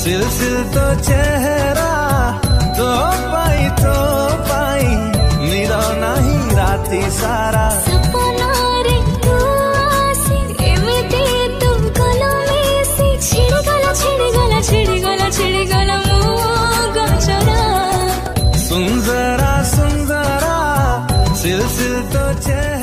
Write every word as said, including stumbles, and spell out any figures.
सिल सिल तो चेहरा तो पाई तो पाई मेरा नहीं राती सारा सपना रे तू आसी एमिति तू गलो मिसी छिड़ी गला छिड़ी गला छिड़ी गला छिड़ी गला मो गचरा सुंदरा सुंदरा सिल सिल तो चेहरा